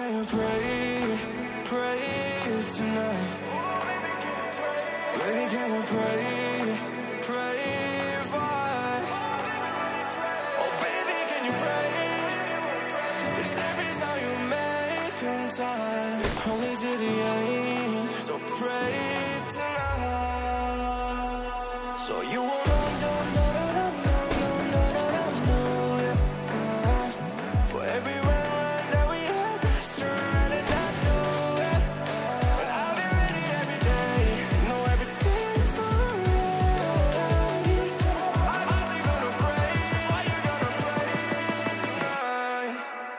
can you pray, pray tonight? Baby, can you pray, pray for us? Oh, baby, can you pray? 'Cause every time you make time, it's only to the end. So pray tonight. So you won't for every run that we had, surrounded and I know it. But I'll be ready every day. Know everything's alright. Are you gonna pray? Are you gonna pray tonight?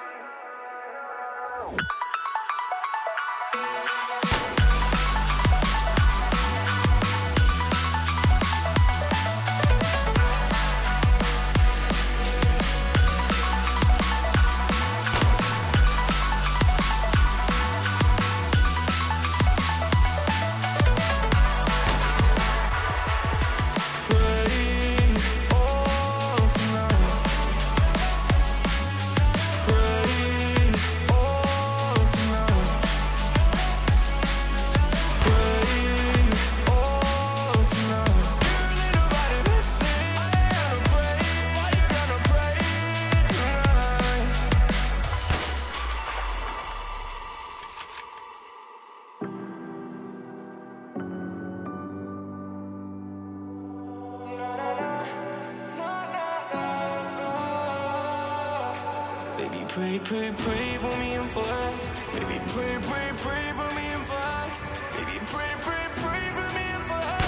Baby, pray, pray, pray for me and for us. Baby, pray, pray, pray for me and for us. Baby, pray, pray, pray for me and for us.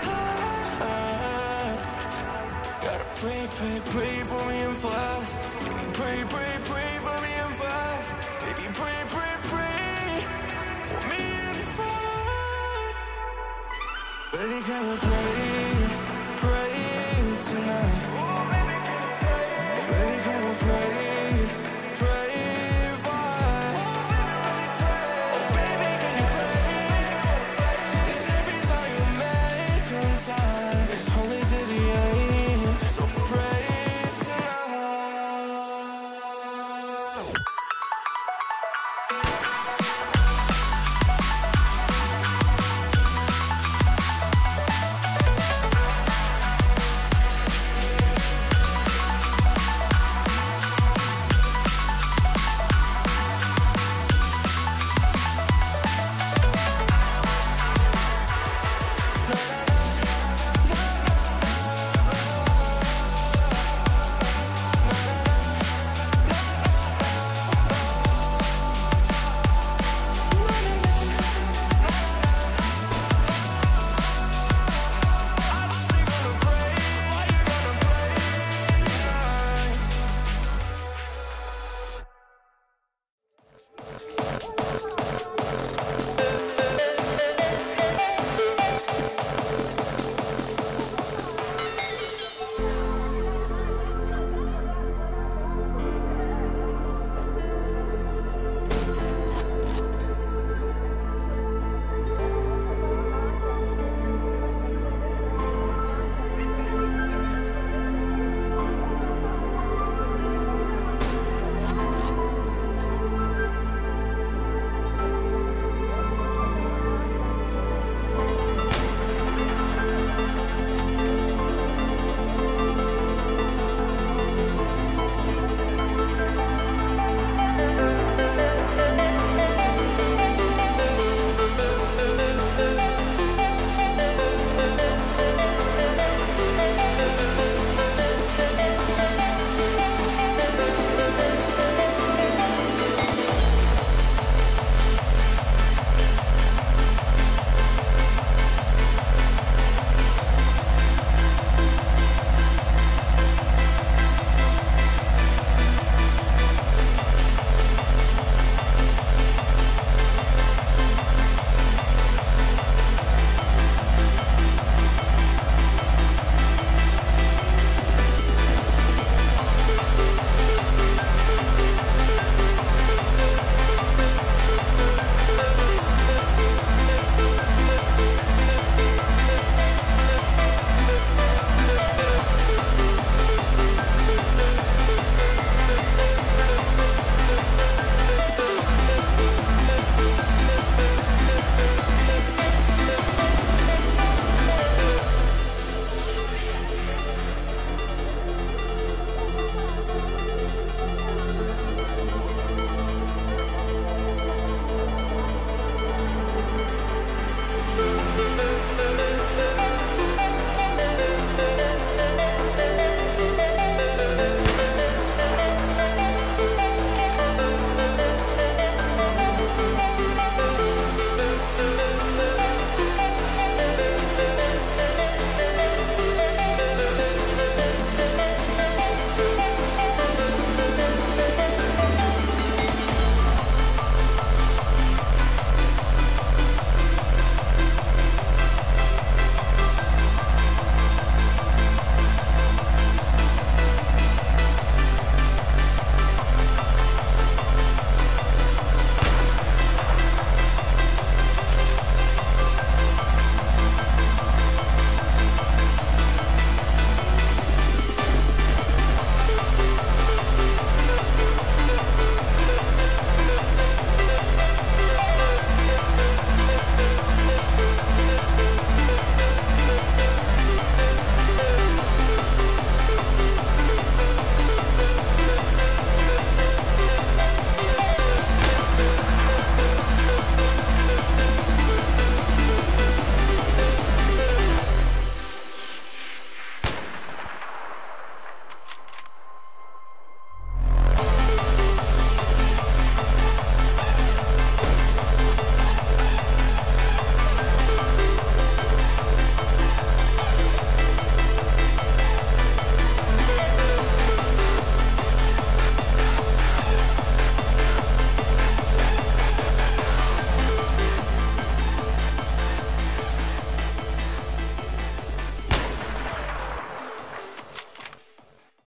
Gotta pray, pray, pray for me and for us. Baby, pray, pray, pray for me and for us. Baby, pray, pray, pray for me and for us. Baby, can you pray, pray tonight?